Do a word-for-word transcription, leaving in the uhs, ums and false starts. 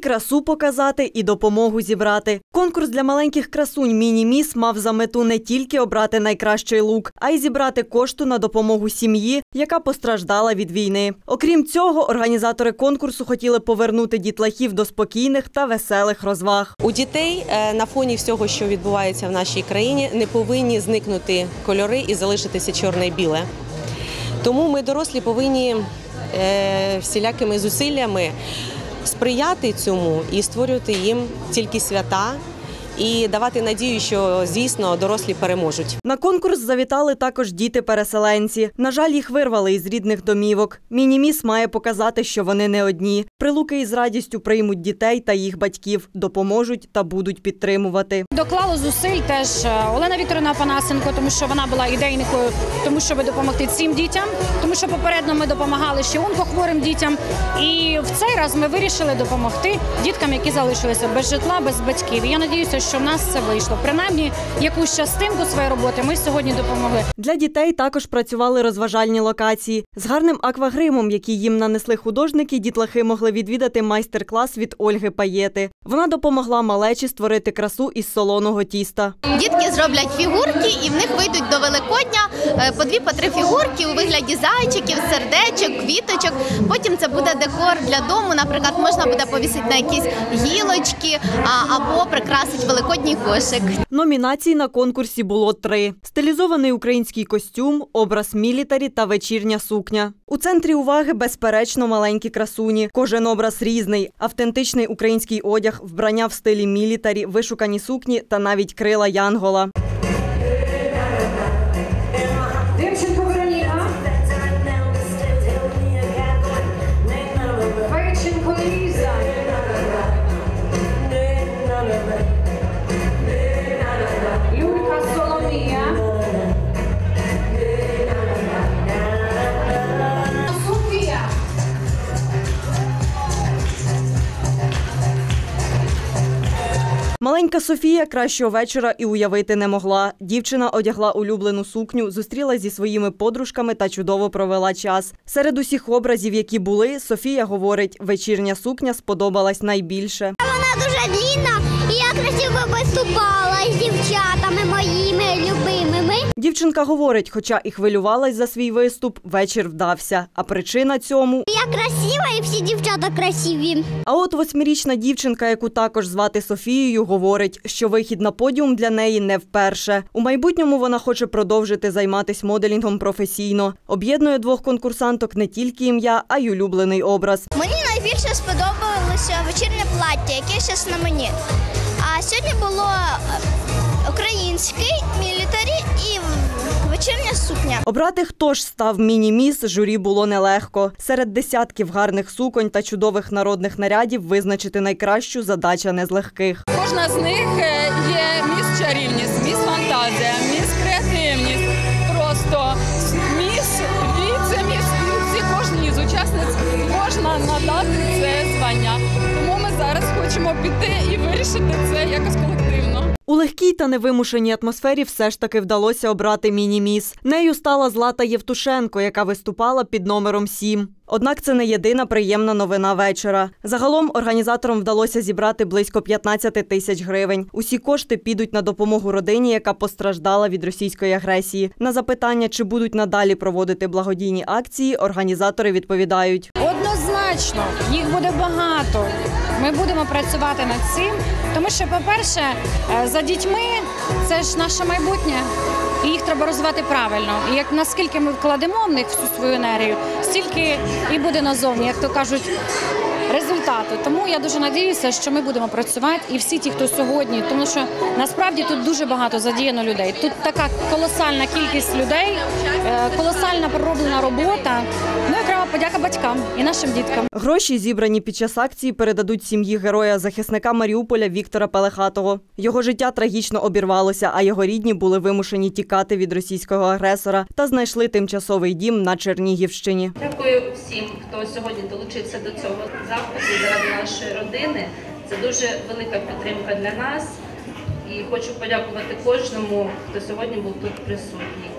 красу показати, і допомогу зібрати. Конкурс для маленьких красунь «Міні-міс» мав за мету не тільки обрати найкращий лук, а й зібрати кошти на допомогу сім'ї, яка постраждала від війни. Окрім цього, організатори конкурсу хотіли повернути дітлахів до спокійних та веселих розваг. У дітей на фоні всього, що відбувається в нашій країні, не повинні зникнути кольори і залишитися чорне і біле. Тому ми, дорослі, повинні всілякими зусиллями сприяти цьому і створювати їм тільки свята і давати надію, що, звісно, дорослі переможуть. На конкурс завітали також діти-переселенці. На жаль, їх вирвали із рідних домівок. «Міні-міс» має показати, що вони не одні. Прилуки із радістю приймуть дітей та їх батьків, допоможуть та будуть підтримувати. Доклало зусиль теж Олена Вікторівна Панасенко, тому що вона була ідейникою, тому щоб допомогти цим дітям, тому що попередньо ми допомагали ще онкохворим дітям. І в цей раз ми вирішили допомогти діткам, які залишилися без житла, без батьків. І я сподіваюся, що в нас все вийшло. Принаймні, якусь частинку своєї роботи ми сьогодні допомогли. Для дітей також працювали розважальні локації. З гарним аквагримом, який їм нанесли художники, дітлахи могли відвідати майстер-клас від Ольги Паєти. Вона допомогла малечі створити красу із солоного тіста. Дітки зроблять фігурки і в них вийдуть до Великодня по дві, по три фігурки у вигляді зайчиків, сердечок, квіточок. Потім це буде декор для дому. Наприклад, можна буде повісити на якісь гілочки або прикрасити великодній кошик. Номінацій на конкурсі було три. Стилізований український костюм, образ мілітарі та вечірня сукня. У центрі уваги, безперечно, маленькі красуні. Кожен образ різний. Автентичний український одяг, вбрання в стилі мілітарі, вишукані сукні та навіть крила янгола. Маленька Софія кращого вечора і уявити не могла. Дівчина одягла улюблену сукню, зустрілась зі своїми подружками та чудово провела час. Серед усіх образів, які були, Софія говорить, вечірня сукня сподобалась найбільше. Вона дуже длинна і я красиво виступала з дівчатами моїми любимими. Дівчинка говорить, хоча і хвилювалась за свій виступ, вечір вдався. А причина цьому – я красива і всі дівчата красиві. А от восьмирічна дівчинка, яку також звати Софією, говорить, що вихід на подіум для неї не вперше. У майбутньому вона хоче продовжити займатися моделінгом професійно. Об'єднує двох конкурсанток не тільки ім'я, а й улюблений образ. Мені найбільше сподобалося вечірнє плаття, яке зараз на мені. А сьогодні було український, мілітарі і вечірня сукня. Обрати, хто ж став міні-міс, журі було нелегко. Серед десятків гарних суконь та чудових народних нарядів визначити найкращу задача не з легких. Кожна з них є міс чарівність, міс фантазія, міс креативність, просто міс віце-міс. Всі кожній з учасниць можна надати це звання. Тому ми зараз хочемо піти і вирішити це якось колективно. У легкій та невимушеній атмосфері все ж таки вдалося обрати міні-міс. Нею стала Злата Євтушенко, яка виступала під номером сім. Однак це не єдина приємна новина вечора. Загалом організаторам вдалося зібрати близько п'ятнадцять тисяч гривень. Усі кошти підуть на допомогу родині, яка постраждала від російської агресії. На запитання, чи будуть надалі проводити благодійні акції, організатори відповідають. Однозначно, їх буде багато. Ми будемо працювати над цим, тому що, по-перше, за дітьми – це ж наше майбутнє, і їх треба розвивати правильно. І як наскільки ми вкладемо в них всю свою енергію, стільки і буде назовні, як то кажуть, результату. Тому я дуже надіюся, що ми будемо працювати і всі ті, хто сьогодні, тому що насправді тут дуже багато задіяно людей. Тут така колосальна кількість людей, колосальна пророблена робота. Ну і окрема подяка батькам і нашим діткам. Гроші, зібрані під час акції, передадуть сім'ї героя-захисника Маріуполя Віктора Пелехатого. Його життя трагічно обірвалося, а його рідні були вимушені тікати від російського агресора та знайшли тимчасовий дім на Чернігівщині. Дякую всім, хто сьогодні долучився до цього заходу заради нашої родини. Це дуже велика підтримка для нас. І хочу подякувати кожному, хто сьогодні був тут присутній.